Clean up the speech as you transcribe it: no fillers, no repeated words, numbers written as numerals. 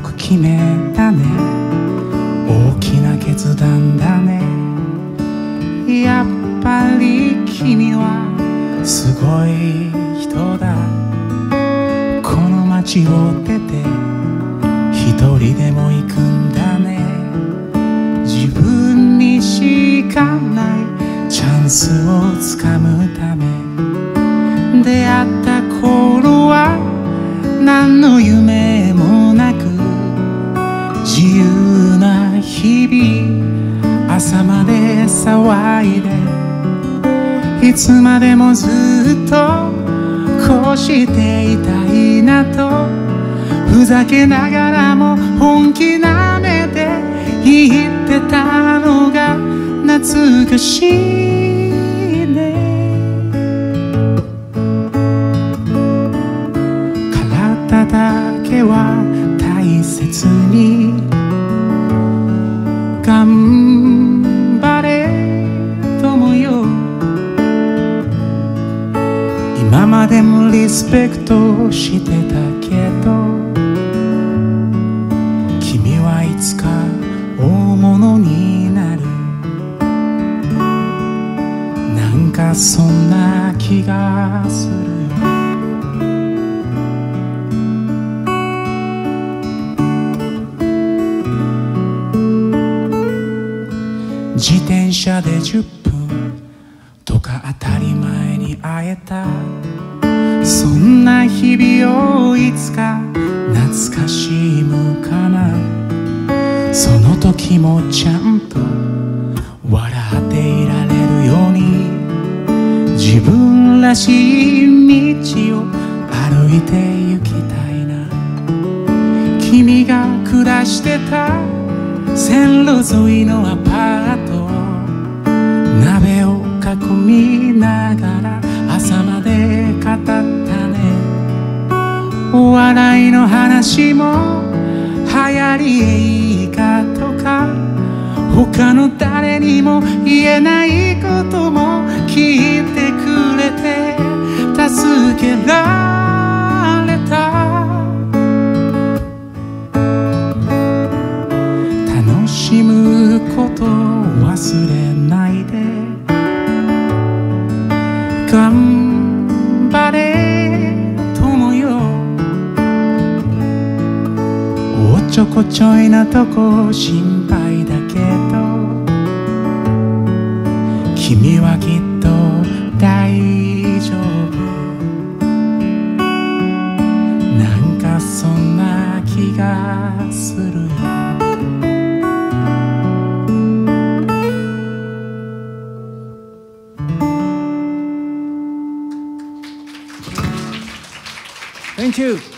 く決めたね。大きな決断だね。やっぱり君はすごい人だ。この街を出て一人でも行くんだね。自分にしかないチャンスをつかむため。出会った頃は何の夢もなく、自由な日々朝まで騒いで、いつまでもずっとこうしていたいなと、ふざけながらも本気な目で言ってたのが懐かしいね。体だけは大切に頑張れ友よ。今までもリスペクトしてたけど、君はいつか大物になる。なんかそんな気がするよ。自転車で10分とか当たり前に会えた、そんな日々をいつか懐かしむかな。その時もちゃんと笑っていられるように、自分らしい道を歩いて行きたいな。君が暮らしてた線路沿いのアパート、鍋を囲みながら朝まで語ったね。お笑いの話も流行り映画とか、他の誰にも言えないことも聞いてくれて助けられた。楽しむことを忘れないで、頑張れ友よ。おっちょこちょいなとこ心配だけど、君はきっと大丈夫。なんかそんな気がするよ。Thank you.